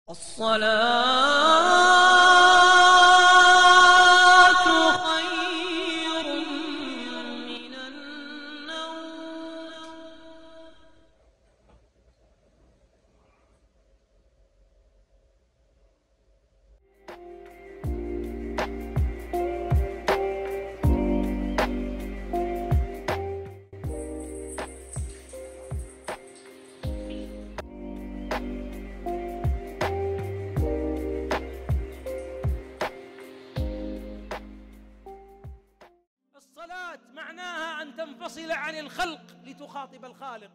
الصلاة خير من النوم. الصلاة معناها أن تنفصل عن الخلق لتخاطب الخالق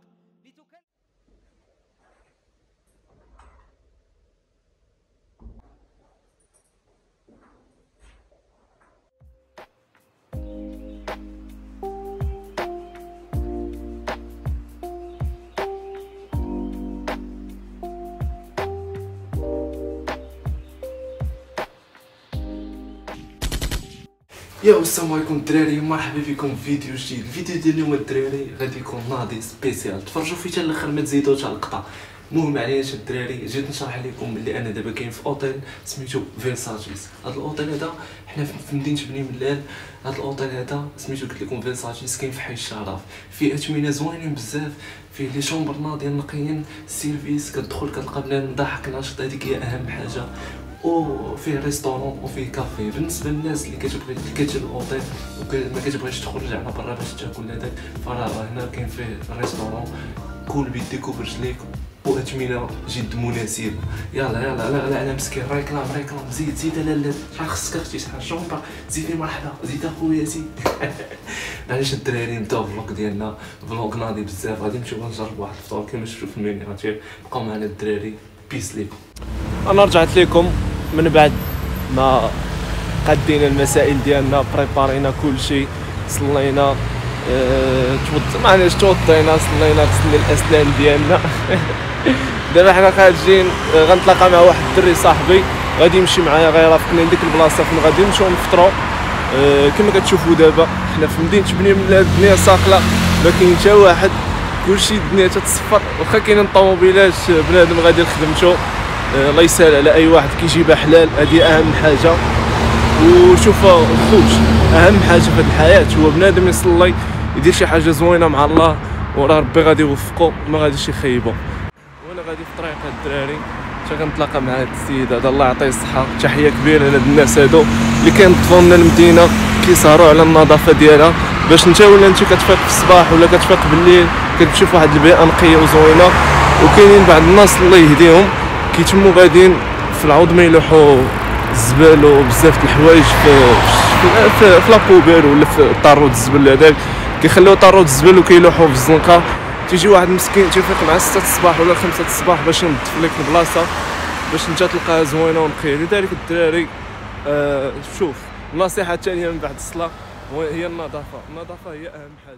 يا السلام عليكم الدراري، مرحبا بكم في فيديو جديد. الفيديو ديال اليوم الدراري غادي يكون ناضي سبيسيال، تفرجوا فيه حتى الاخر ما تزيدوش على القطع. المهم علاش الدراري جيت نشرح لكم بلي انا دابا كاين في اوتيل سميتو فيرساجيس. هذا الاوتيل هذا حنا في مدينه بني ملال. هذا الاوتيل هذا سميتو قلت لكم فيرساجيس، كاين في حي الشرف، فيه اثمنه زوينين بزاف، فيه لي شومبر ناضيين نقيين، السيرفيس كتدخل كتلقى بنادم ضاحك ناشط، هذيك هي اهم حاجه. وفيه ريستورون وفيه كافي. بالنسبه للناس اللي كتجي الاوتيل وما كتبغيش تخرج على برا باش تاكل هذاك، فراه هنا كاين فيه ريستورون، كول بيديك وبرجليك واثمنه جد مناسبه. يلا لا على مسكين، ريكلام زيد لالا، راه خصك اختي شحال شومبر، زيدي مرحبا، زيد اخويا زيد. علاش الدراري نبداو الفلوق ديالنا، فلوق ناضي بزاف، غادي نمشيو نجربوا واحد الفطور كما شفتوا في المينياتير. بقاو معنا الدراري، بيس ليكم. انا رجعت لكم من بعد ما قدينا المسائل ديالنا، بريبارينا كل شيء، صلينا، توضينا، صلينا، غسلنا الاسنان ديالنا. دابا حنا خارجين، غنتلاقى مع واحد الدري صاحبي غادي يمشي معايا، غير يرافقني لديك البلاصه فين غادي نمشيو نفطروا. كما كتشوفوا دابا حنا في مدينه بني ملال، الدنيا صاقله، ما كاين حتى واحد، كلشي الدنيا تتصفر، واخا كاينين طوموبيلات بنادم غادي لخدمتو، الله يسهل على اي واحد كيجيبها حلال، هذه اهم حاجه. وشوف خوش، اهم حاجه في هذه الحياه هو بنادم يصلي، يدير شي حاجه زوينه مع الله، وراه ربي غادي يوفقو، ما غاديش يخيبو. وانا غادي في طريق هاد الدراري حتى غنتلاقى مع هاد السيد هذا، الله يعطيه الصحه. تحيه كبيره لهاد الناس هادو اللي كينظفوا لنا المدينه، كيسهروا على النظافه ديالها، باش انت ولا انت كتفيق في الصباح ولا كتفيق بالليل كتمشي في واحد البيئه نقيه وزوينه. وكاينين بعض الناس الله يهديهم كيتموا غاديين في العوض ما يلوحوا الزبال وبزاف د الحوايج في لابوبير ولا في طارود الزبل هذاك، كيخليو طارود الزبل وكيلوحوا في الزنقه. تيجي واحد مسكين تيفيق مع 6 الصباح ولا 5 الصباح باش ينظف لك البلاصه، باش انت تلقاها زوينه ونقيه. لذلك الدراري شوف، النصيحه الثانيه من بعد الصلاه هي النظافه هي اهم حاجه.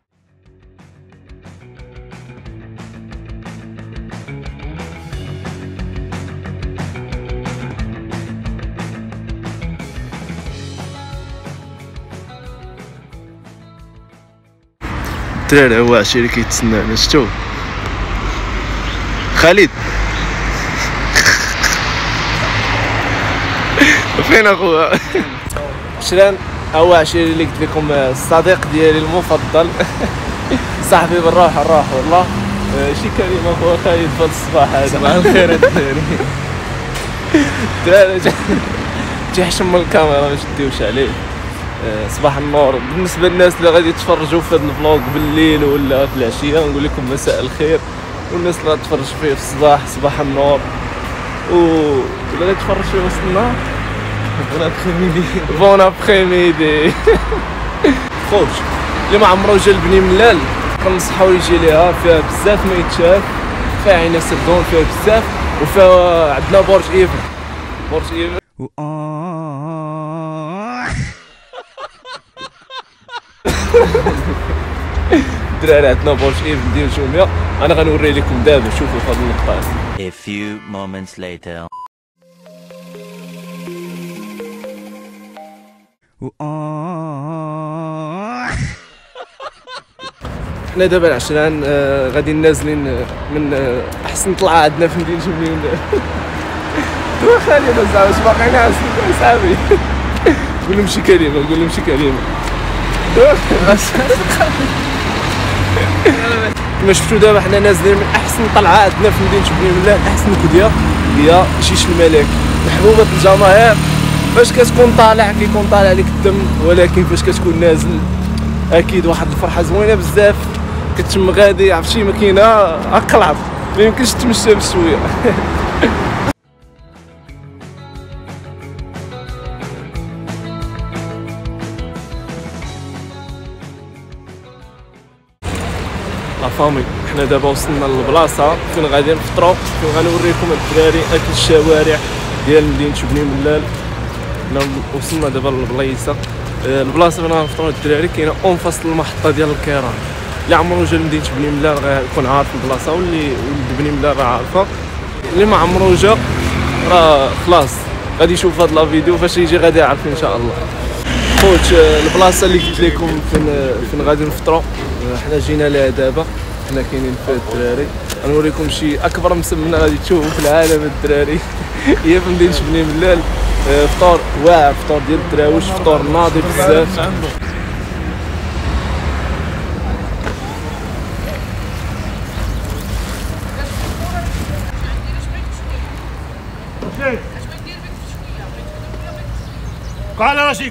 الدراري هو عشيري كيتسنانا، شتو خالد؟ فين اخويا؟ شران هو عشيري اللي قلت لكم، الصديق ديالي المفضل، صاحبي بالروح والله. شي كريم اخويا خالد في الصباح هذا. صباح الخير الدراري. الدراري تيحشم من الكاميرا باش تديوش عليه. صباح النور. بالنسبه للناس اللي غادي يتفرجوا في هذا الفلوق بالليل ولا في العشيه، نقول لكم مساء الخير. والناس اللي غتفرج فيه في الصباح صباح النور، واللي غادي يتفرج فيه وسط النهار بون ابخي-ميدي. خوش اللي ما عمرو جا لبني ملال كنصحو يجي ليها، فيها بزاف ما يتشاف، فيها عين سردون، فيها بزاف، وفيها عندنا برج ايفل. الدراري عندنا برج ايفل ديال جوميا، انا غنوري لكم دابا. شوفوا في هذا المقطع. A few moments later. حنا دابا العشران غادي نازلين من احسن طلعه عندنا في مدينه بني ملال. خلينا زعما واش باقي ناعس صاحبي. قول لهم شي كلمه، قول لهم شي كلمه. كما شفتوا دابا حنا نازلين من احسن طلعه عندنا في مدينه بني ملال، احسن كديه هي شيش الملك، محبوبه الجماهير. فاش كتكون طالع كيكون طالع عليك الدم، ولكن فاش كتكون نازل اكيد واحد الفرحه زوينه بزاف. كتم غادي عرفتي ما كاينه هكا العرض، ما يمكنش تمشى بشويه. لا فامي حنا دابا وصلنا للبلاصه فين غادي نفطروا، فين غنوريكم الدراري اكل الشوارع ديال مدينه بني ملال. حنا وصلنا دابا للبلايصه، البلاصه فين غنفطروا الدراري كاينه اون فاصل المحطه ديال الكيران. اللي عمرو جا لمدينه بني ملال غيكون عارف البلاصه، واللي ولد بني ملال راه عارفه. اللي ما عمرو جا راه خلاص غادي يشوف هاد لا فيديو، فاش يجي غادي يعرف ان شاء الله. خوت البلاصه اللي قلت لكم فين غادي نفطروا حنا جينا لها دابا، حنا كاينين فيها الدراري. غنوريكم شي اكبر مسمنه غادي تشوفوا في العالم الدراري. هي في مدينه بني ملال. فطور واعر، فطور ديال الدراوش، فطور ناضي بزاف. قال رشيد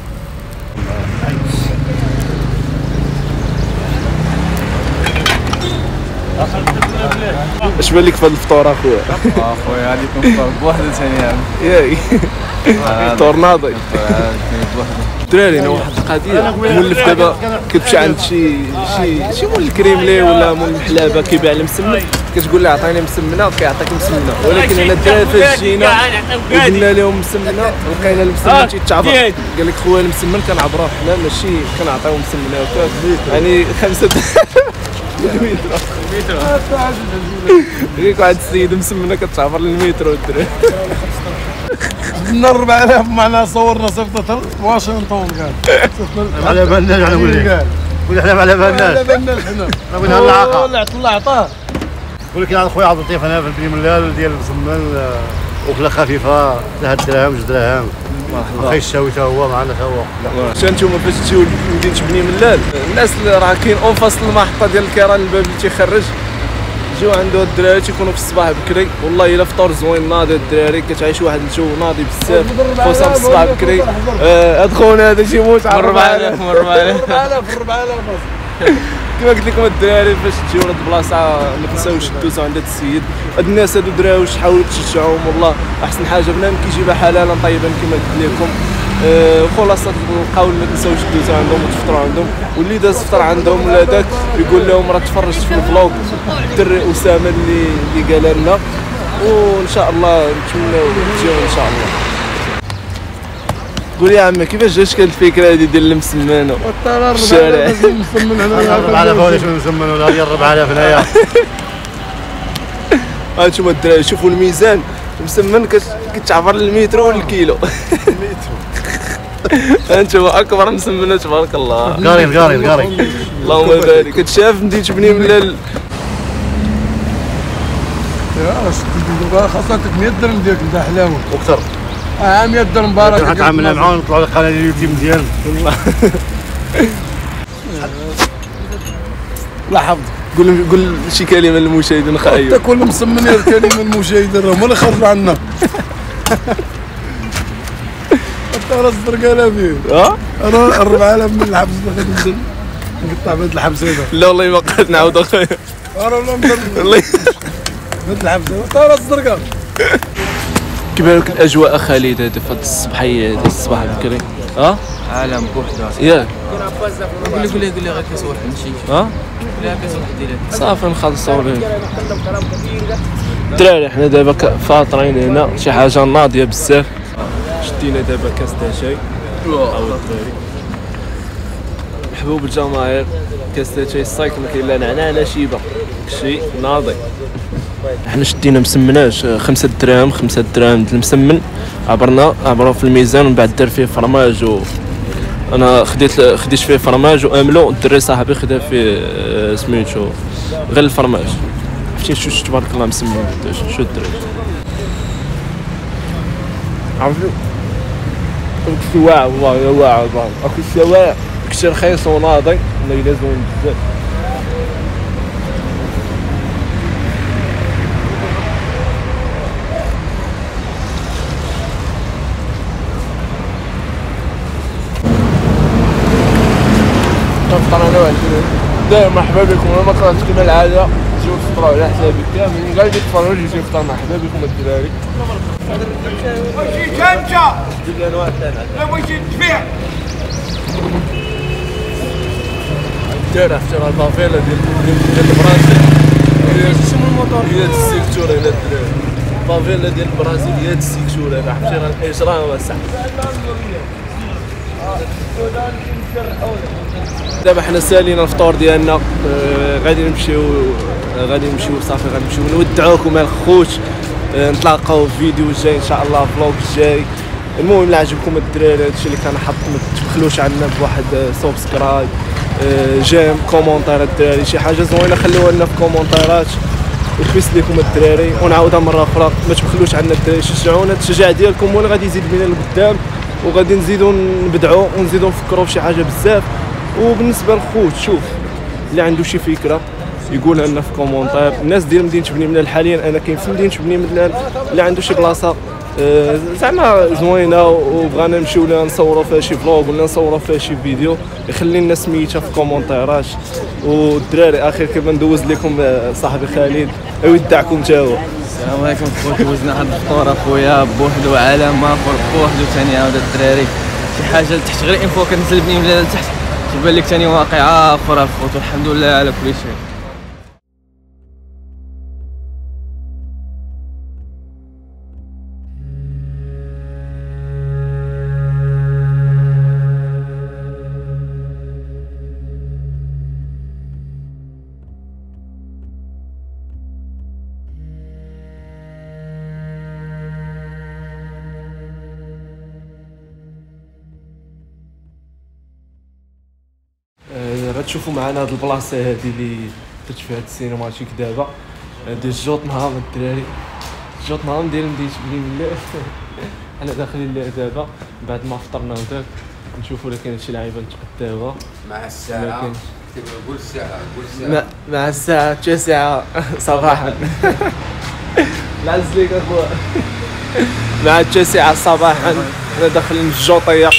اش بان لك في هذا الفطور اخويا؟ اخويا غادي يكون فطور بوحده ثاني عام. ياي فطور ناضي. الدراري انا واحد القضيه مولف دابا كتمشي عند شي مول الكريملي ولا مول المحلابه كيبيع المسمن، كتقول له عطيني مسمنه كيعطيك مسمنه. ولكن انا الدراري فاش جينا قلنا لهم مسمنه لقينا المسمن تيتعبر، قال لك خويا المسمن كنعبروه حنا ماشي كنعطيو مسمنه وكاع يعني 5 المترو. هيك واحد السيد مسمنه كتعبر للمترو الدراري. بدنا 4000 معنا صورنا صيفطة واشنطن قال على بالناش. انا نقول لك قول احنا على بالناش، على بالناش حنا قلنا العطاء الله عطاه. قول لك انا خويا عبد اللطيف انا في بني ملال ديال المسمن، وكله خفيفه 3 دراهم 2 دراهم. اخي الشاوي تا هو معنا تا هو. شنو نتوما فاش تجيو لمدينه بني ملال، الناس اللي راه كاين اون فاصل المحطه ديال الكيران، الباب اللي تيخرج جيو عنده الدراري تيكونوا في الصباح بكري. والله الا فطور زوين ناضي الدراري، كتعيش واحد الجو ناضي بزاف خصوصا في الصباح بكري. هاد خونا هذا تيموت على 4000 كما قلت لكم الدراري فاش تجيو لهاد البلاصه ما تنساوش دوزو عند هاد السيد. هاد الناس هادو دراوش حاولوا تشجعوهم، والله احسن حاجه بنادم كيجيبها حلالا طيبا كما قلت لكم. خلاصه القول ما تنساوش دوزو عندهم وتفطروا عندهم، واللي داز فطر عندهم ولا داك يقول لهم راه تفرجت في الفلوق الدري اسامه اللي قالها لنا. وان شاء الله نتمناو تجيو ان شاء الله. قول يا عمي كيفاش جاتك الفكره هذه ديال المسمن في الشارع؟ المسمن هنايا 4000 ولا شنو المسمن ولا ديال 4000 هنايا. هانتوما الدراري شوفوا الميزان، المسمن كتعبر للمترو والكيلو. هانتوما اكبر مسمنه تبارك الله. قاري اللهم بارك. كتشاف مدينه بني ملال خاصك 100 درهم ديالك انت حلاوه وكثر 100 درهم بارك. حنا تعاملنا معاهم نطلعوا لك قناه اليوتيوب ديالنا. الله يحفظك. قول شي كلمه للمشاهدين خايب. حتى كل مسمن كلمه المشاهدين راهم اللي خرجوا عنا. حتى راس الزرقاء لا فيه. راه 4000 من الحبس اللي غادي نزل نقطع بهاد الحبس هذا. لا والله ما قدرت نعاود اخويا. راه والله بهاد الحبس حتى راس الزرقاء. كيبان لك الاجواء خالد هذا في هاد الصباحيه هذا الصباح بكري؟ عالم بوحده. ياك قول لي غير كاس واحد نمشي. لا كاس واحد ديالك صافي نخلصوا ليه. الدراري حنا دابا فاطرين هنا شي حاجه ناضيه بزاف. شدينا دابا كاس تاع شاي او الدراري محبوب الجماهير. كاس تاع شاي الصايك ما كاين لا نعناع لا شيبه، شي ناضي. حنا شدينا مسمناش 5 دراهم 5 دراهم د المسمن، عبروه في الميزان ومن بعد دار فيه فرماج. انا خديت فيه فرماج واملو. الدري صاحبي خدا فيه سميتو غير الفرماج. عرفتي شو تبارك الله مسمن شو الدري. عرفتي داك الشواع والله يا واعر اكو الشواع كثير رخيص وناضي والله الا زوين بزاف. كنفطر انا وعندي داير مرحبا بكم. انا ما كرهتش كما العاده تجيو تفطروا على حسابي كاملين كاع اللي تفرجوا يجيو يفطر مرحبا بكم الدراري. بغيتي كانجا لا بغيتي تبيع داير عرفتي راه البافيلا ديال البرازيل هي شنو الموطور هي السيكتور هنا الدراري. البافيلا ديال البرازيل هي السيكتور هنا عرفتي راه الاجرام اصاحبي. دابا حنا سالينا الفطور ديالنا غادي نمشيو صافي غادي نمشيو نودعوكم الخوت. نتلاقاو في فيديو جاي ان شاء الله فلوق جاي. المهم الا عجبكم الدراري هادشي اللي كنحط ما تبخلوش عنا بواحد سبسكرايب جيم كومونتير الدراري شي حاجه زوينه خليوها لنا في كومونتيرات وخبيس لكم الدراري. ونعاودها مره اخرى ما تبخلوش عنا الدراري شجعونا التشجيع ديالكم هو اللي غادي يزيد بينا لقدام وغادي نزيدو نبدعو ونزيدو نفكروا في شي حاجه بزاف. وبالنسبه للخوت شوف اللي عنده شي فكره يقولها لنا في كومونتير. الناس ديال مدينه بني ملال حاليا انا كاين في مدينه بني ملال اللي عنده شي بلاصه زعما زوينه وبغانا نمشيو لها نصوروا فيها شي فلوغ ولا نصوروا فيها شي فيديو يخلي لنا سميتها في كومونتيرات. والدراري اخر كيف ندوز لكم صاحبي خالد يودعكم تا هو. السلام عليكم خويا. دوزنا هاد الفطور اخويا بوحدو عالم اخر بوحدو ثاني عاود الدراري شي حاجه لتحت غير انفو كنزل بني ملال لتحت تبان لك ثاني واقعه اخرى الخوت والحمد لله على كل شيء. غتشوفوا معنا هاد البلاصه هادي اللي درت فيها هاد السينماتيك دابا ديال جوطنهام الدراري. جوطنهام ديال مدينه بني ملال. حنا داخلين ليه دابا بعد ما فطرنا وداك نشوفوا الا كاين شي لعيبه نتغداوها مع الساعة قول الساعة مع الساعه 9 صباحا. العز ليك اخويا. مع 9 صباحا حنا داخلين الجوطيه.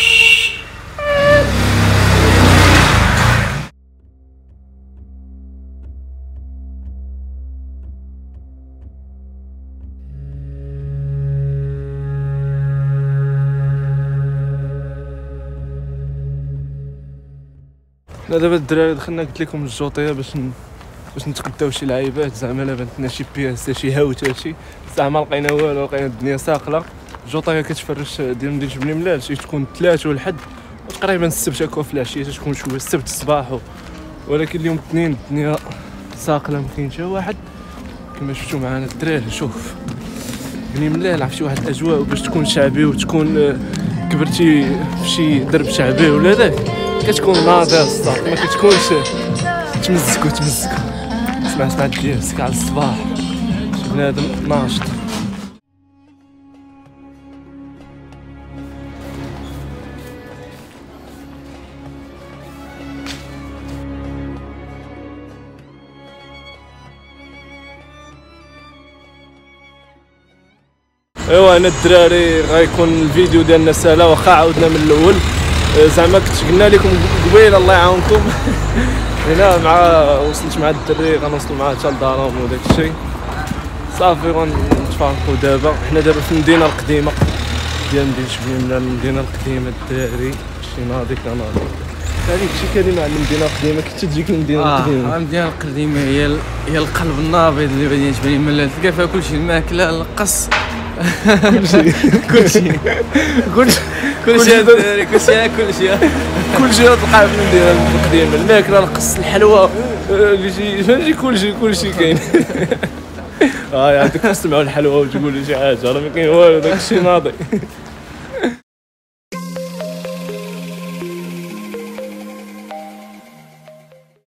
دابا الدراري دخلنا قلت لكم الجوطيه باش نتغداو شي لعيبات زعما لا بانتنا شي بياس شي هاوت شي زعما لقينا والو لقينا الدنيا ساقله. الجوطيه كتفرش ديال مدينه بني ملال شي تكون 3 والحد وتقريبا السبت هكا في العشيه تكون شويه السبت الصباح ولكن اليوم الاثنين الدنيا ساقله ما كاين حتى واحد كما شفتوا معنا الدراري. شوف بني ملال عرفتي واحد الاجواء باش تكون شعبي وتكون كبرتي في شي درب شعبي ولا داك كتكون ناضيه الصاط ما كتكونش تمزكو سمع ديالك على الصباح شي بنادم ناشط. ايوا انا الدراري غيكون الفيديو ديالنا سالا واخا عاودنا من الاول زعما كنت قلنا لكم قبيله الله يعاونكم. هنا مع وصلت مع الدري غنوصلوا معاه حتى لدارهم وداك الشيء صافي غنتفارقوا. دابا حنا دابا في المدينه القديمه ديال مدينه بني ملال. المدينه القديمه الدراري شي ناضي كناضي هذيك شي كلمه على المدينه القديمه كي تجيك المدينه القديمه. المدينه القديمه هي القلب النابض اللي مدينه بني ملال تلقى فيها كلشي الماكله القص كلشي الدراري كلشي تلقاه في المدينه القديمه. الماكله القص الحلوى فهمتي كلشي كاين. يعطيك تسمعوا الحلوى وتقولوا شي حاجه راه ما كاين والو داك الشيء ناضي.